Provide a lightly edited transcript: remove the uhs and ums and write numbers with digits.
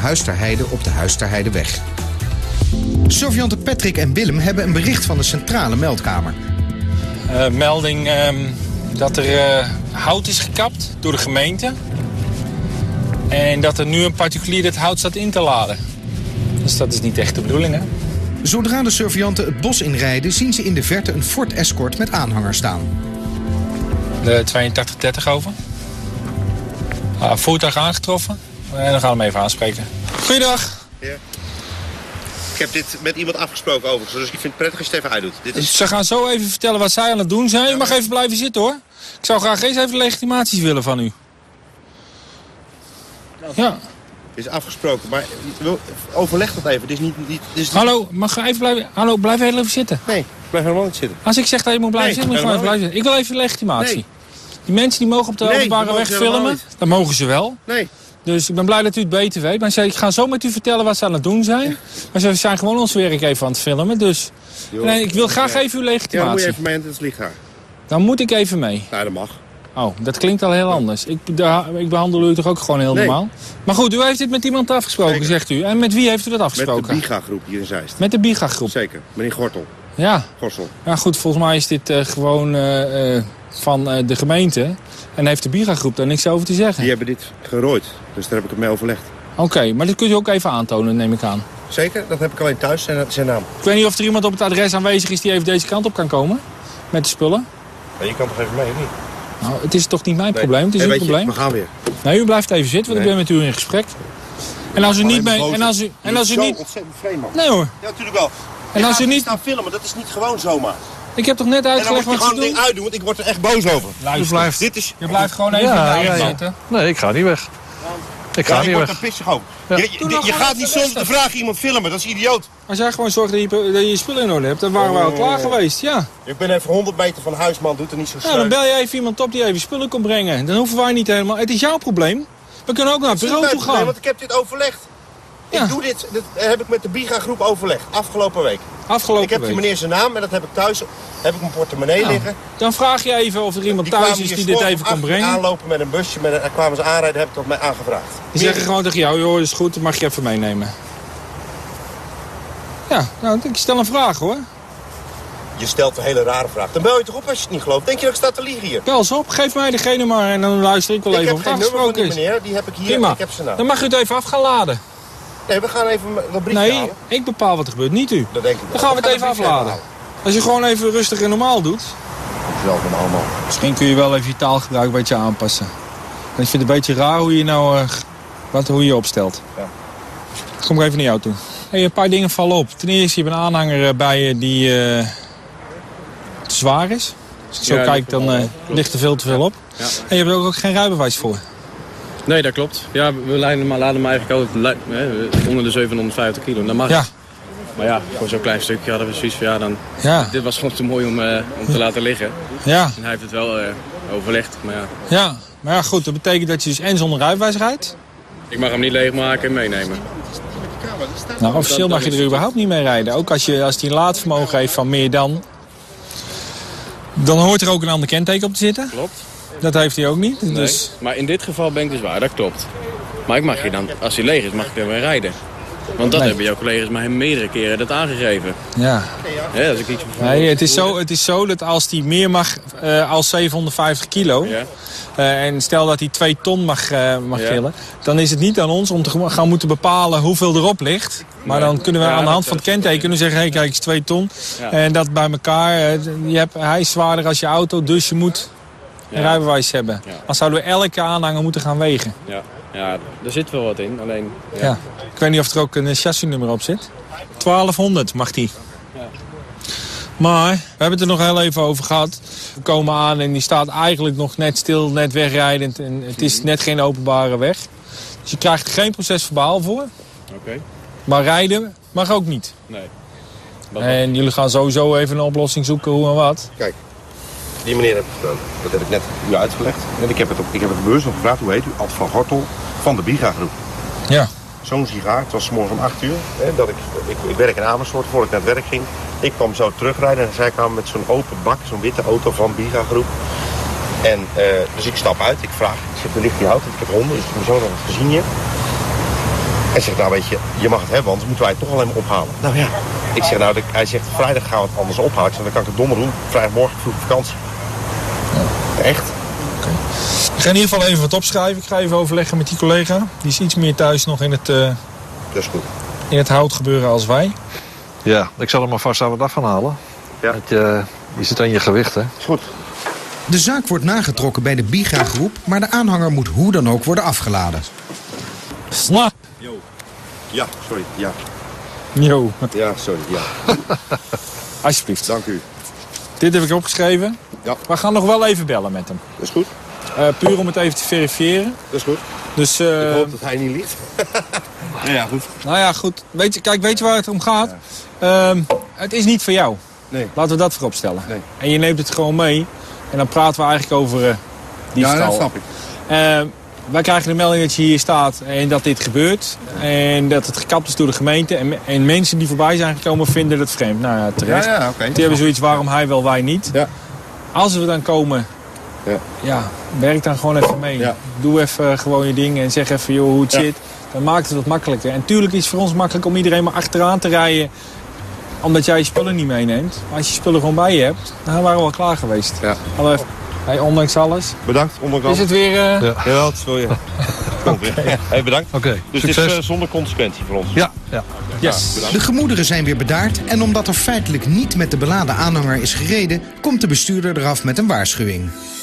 Huis ter Heide op de Huis ter Heideweg. Surveillanten Patrick en Willem hebben een bericht van de centrale meldkamer. Melding dat er hout is gekapt door de gemeente. En dat er nu een particulier het hout staat in te laden. Dus dat is niet echt de bedoeling, hè? Zodra de surveillanten het bos inrijden, zien ze in de verte een Ford Escort met aanhanger staan. De 8230 over. Voertuig aangetroffen. En dan gaan we hem even aanspreken. Goeiedag. Ja. Ik heb dit met iemand afgesproken overigens, dus ik vind het prettig als je het even uitdoet. Dit is... Ze gaan zo even vertellen wat zij aan het doen zijn. U mag even blijven zitten, hoor. Ik zou graag eens even de legitimaties willen van u. Ja. Het is afgesproken, maar overleg dat even. Het is niet... Hallo, mag ik even blijven? Hallo, blijf heel even zitten. Nee, ik blijf helemaal niet zitten. Als ik zeg dat je moet blijven zitten, moet je gewoon even blijven zitten. Ik wil even legitimatie. Nee. Die mensen die mogen op de openbare weg filmen, dat mogen ze wel. Nee. Dus ik ben blij dat u het beter weet. Maar ik ga zo met u vertellen wat ze aan het doen zijn. Maar ze zijn gewoon ons werk even aan het filmen. Dus nee, ik wil graag even uw legitimatie. Ja, dan moet je even mee in het lichaam. Dan moet ik even mee. Nou, dat mag. Oh, dat klinkt al heel anders. Ik behandel u toch ook gewoon heel normaal? Maar goed, u heeft dit met iemand afgesproken, zeker, zegt u. En met wie heeft u dat afgesproken? Met de BIGA-groep hier in Zeist. Met de BIGA-groep? Zeker, meneer Gortel. Ja. Gorsel. Ja goed, volgens mij is dit gewoon van de gemeente. En heeft de BIGA-groep daar niks over te zeggen. Die hebben dit gerooid, dus daar heb ik het mee overlegd. Oké, maar dat kun je ook even aantonen, neem ik aan. Zeker, dat heb ik alleen thuis, zijn naam. Ik weet niet of er iemand op het adres aanwezig is die even deze kant op kan komen. Met de spullen. Ja, je kan toch even mee, of niet? Nou, het is toch niet mijn probleem, het is uw probleem. We gaan weer. Nee, u blijft even zitten, want ik ben met u in gesprek. En als u niet mee... En als u niet... ontzettend vreemd, man. Nee hoor. Ja, natuurlijk wel. En als u niet... staan filmen, dat is niet gewoon zomaar. Ik heb toch net uitgelegd wat ze doen? En dan moet je gewoon het ding uitdoen, want ik word er echt boos over. Luister, je blijft gewoon even in de zitten. Nee, ik ga niet weg. Ik ga niet weg. Je wordt er pissig over. Ja. Je gaat niet zonder te vragen iemand filmen, dat is idioot. Als jij gewoon zorgt dat je spullen in orde hebt, dan waren we al klaar geweest, ja. Ik ben even 100 meter van huis, man, doet er niet zo snel. Ja, dan bel je even iemand op die even spullen komt brengen. Dan hoeven wij niet helemaal... Het is jouw probleem. We kunnen ook naar het bureau toe gaan. Nee, want ik heb dit overlegd. Ja. Ik doe dit heb ik met de BIGA-groep overlegd, afgelopen week. Ik heb die meneer zijn naam en dat heb ik thuis, heb ik mijn portemonnee liggen. Dan vraag je even of er iemand thuis is die dit even kan brengen. Aanlopen met een busje, kwamen ze aanrijden, heb ik dat mij aangevraagd. Die zeggen gewoon tegen jou, joh, dat is goed, dat mag je even meenemen. Ja, nou, ik stel een vraag, hoor. Je stelt een hele rare vraag. Dan bel je toch op als je het niet gelooft. Denk je dat ik sta te liegen hier? Bel eens op, geef mij degene maar en dan luister ik wel even of het afgesproken is. Meneer, die heb ik hier en ik heb zijn naam. Dan mag u het even af gaan laden. Nee, we gaan even dat briefje halen. Ik bepaal wat er gebeurt, niet u. Dat denk ik wel. Dan gaan we het even afladen. Als je gewoon even rustig en normaal doet. Zelf normaal, man. Misschien kun je wel even je taalgebruik een beetje aanpassen. En ik vind het een beetje raar hoe je nou hoe je opstelt. Ja. Kom ik even naar jou toe. Hey, een paar dingen vallen op. Ten eerste, je hebt een aanhanger bij je die te zwaar is. Als ik zo kijk, dan ligt er veel te veel op. Ja. En je hebt er ook geen rijbewijs voor. Nee, dat klopt. Ja, we laden hem eigenlijk altijd onder de 750 kilo. Dat mag. Ja. Maar ja, voor zo'n klein stukje hadden we zoiets van dit was gewoon te mooi om te laten liggen. Ja. En hij heeft het wel overlegd, maar ja. Ja, maar ja goed, dat betekent dat je dus en zonder rijbewijs rijdt. Ik mag hem niet leegmaken en meenemen. Nou, officieel mag je er überhaupt niet mee rijden. Ook als hij een laadvermogen heeft van meer dan hoort er ook een ander kenteken op te zitten. Klopt. Dat heeft hij ook niet. Nee, dus... Maar in dit geval ben ik dus waar, dat klopt. Maar ik mag je dan, als hij leeg is, mag ik er weer rijden. Want dat hebben jouw collega's mij meerdere keren dat aangegeven. Ja. Ja, als ik iets nee, het is zo dat als hij meer mag als 750 kilo... Ja. En stel dat hij 2 ton mag tillen... dan is het niet aan ons om te gaan moeten bepalen hoeveel erop ligt. Maar dan kunnen we aan de hand van het kenteken kunnen zeggen... hey, kijk, het is 2 ton. Ja. En dat bij elkaar... hij is zwaarder als je auto, dus je moet een rijbewijs hebben. Ja. Dan zouden we elke aanhanger moeten gaan wegen. Ja, er zit wel wat in, alleen... Ja. Ik weet niet of er ook een chassisnummer op zit. 1200 mag die. Ja. Maar, we hebben het er nog heel even over gehad. We komen aan en die staat eigenlijk nog net stil, net wegrijdend. En het is net geen openbare weg. Dus je krijgt er geen procesverbaal voor. Oké. Maar rijden mag ook niet. Nee. En jullie gaan sowieso even een oplossing zoeken, hoe en wat. Kijk, die meneer heb ik gedaan. Dat heb ik net u uitgelegd. En ik heb het bewust nog gevraagd, hoe heet u? Ad van Gortel van de BIGA-groep. Ja. Zo'n sigaar, het was 's morgens om 8 uur. Hè, dat ik werk in Amersfoort, voordat ik naar het werk ging. Ik kwam zo terugrijden en zij kwamen met zo'n open bak, zo'n witte auto van BIGA-groep. En dus ik stap uit, ik vraag, ik zeg, waar ligt die auto? Ik heb honden, dus ik heb zo nog het gezien hier. En zegt, nou weet je, je mag het hebben, anders moeten wij het toch alleen maar ophalen. Nou ja, ik zeg, nou, hij zegt, vrijdag gaan we het anders ophalen. Ik zeg, dan kan ik het donderdag doen, vrijdagmorgen vroeg vakantie. Ja. Echt. Okay. Ik ga in ieder geval even wat opschrijven. Ik ga even overleggen met die collega. Die is iets meer thuis nog in het, dat is goed. In het houtgebeuren als wij. Ja, ik zal hem maar vast aan de dag gaan halen. Ja. Je zit aan je gewicht, hè? Is goed. De zaak wordt nagetrokken bij de Biga-groep, maar de aanhanger moet hoe dan ook worden afgeladen. Sla! Yo. Ja, sorry. Ja. Yo. Ja, sorry. Ja. Alsjeblieft. Dank u. Dit heb ik opgeschreven. Ja. We gaan nog wel even bellen met hem. Dat is goed. Puur om het even te verifiëren. Dat is goed. Dus, ik hoop dat hij niet ligt. Ja, goed. Nou ja, goed. Weet je waar het om gaat? Ja. Het is niet voor jou. Nee. Laten we dat voorop stellen. Nee. En je neemt het gewoon mee. En dan praten we eigenlijk over diefstal. Ja, dat snap ik. Wij krijgen de melding dat je hier staat en dat dit gebeurt. En dat het gekapt is door de gemeente. En mensen die voorbij zijn gekomen vinden het vreemd. Nou ja, terecht. Ja, okay. Die hebben zoiets, waarom hij wel, wij niet. Ja. Als we dan komen, werk dan gewoon even mee. Ja. Doe even gewoon je ding en zeg even joh, hoe het zit. Dan maakt het wat makkelijker. En tuurlijk is het voor ons makkelijk om iedereen maar achteraan te rijden. Omdat jij je spullen niet meeneemt. Maar als je spullen gewoon bij je hebt, dan waren we al klaar geweest. Ja. Hey, ondanks alles. Bedankt, ondanks alles. Is het weer... Ja, het is wel, ja. Okay. Hey, bedankt. Dus succes. Het is zonder consequentie voor ons. Ja. Yes. De gemoederen zijn weer bedaard en omdat er feitelijk niet met de beladen aanhanger is gereden, komt de bestuurder eraf met een waarschuwing.